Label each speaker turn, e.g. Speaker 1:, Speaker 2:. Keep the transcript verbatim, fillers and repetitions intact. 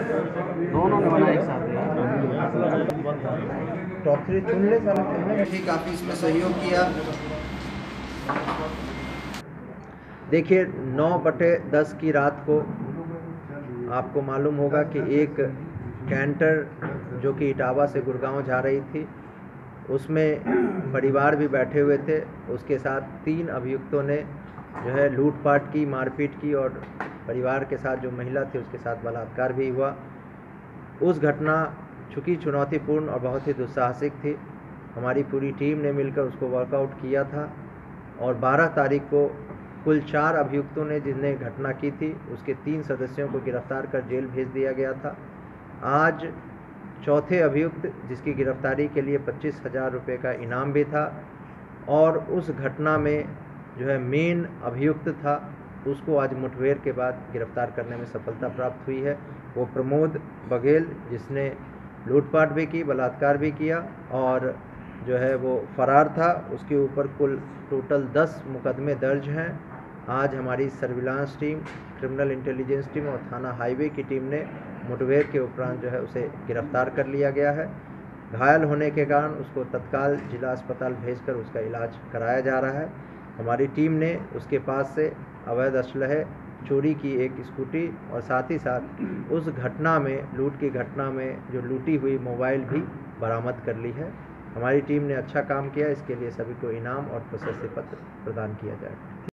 Speaker 1: दोनों ने बना एक साथ
Speaker 2: टॉप थ्री चुन ले सारा चुनने भी काफ़ी इसमें सहयोग किया। देखिए नौ बटे दस की रात को आपको मालूम होगा कि एक कैंटर जो कि इटावा से गुड़गांव जा रही थी, उसमें परिवार भी बैठे हुए थे। उसके साथ तीन अभियुक्तों ने जो है लूटपाट की, मारपीट की और परिवार के साथ जो महिला थी उसके साथ बलात्कार भी हुआ। उस घटना चूँकि चुनौतीपूर्ण और बहुत ही दुस्साहसिक थी, हमारी पूरी टीम ने मिलकर उसको वर्कआउट किया था और बारह तारीख को कुल चार अभियुक्तों ने जिसने घटना की थी उसके तीन सदस्यों को गिरफ्तार कर जेल भेज दिया गया था। आज चौथे अभियुक्त जिसकी गिरफ्तारी के लिए पच्चीस हज़ार रुपये का इनाम भी था और उस घटना में जो है मेन अभियुक्त था उसको आज मुठभेड़ के बाद गिरफ्तार करने में सफलता प्राप्त हुई है। वो प्रमोद बघेल, जिसने लूटपाट भी की, बलात्कार भी किया और जो है वो फरार था। उसके ऊपर कुल टोटल दस मुकदमे दर्ज हैं। आज हमारी surveillance team, criminal intelligence team और थाना हाईवे की टीम ने मुठभेड़ के उपरांत जो है उसे गिरफ्तार कर लिया गया है। घायल होने के कारण उसको तत्काल जिला अस्पताल भेजकर उसका इलाज कराया जा रहा है। हमारी टीम ने उसके पास से अवैध असलहे, चोरी की एक स्कूटी और साथ ही साथ उस घटना में, लूट की घटना में जो लूटी हुई मोबाइल भी बरामद कर ली है। हमारी टीम ने अच्छा काम किया, इसके लिए सभी को इनाम और प्रशस्ति पत्र प्रदान किया जाएगा।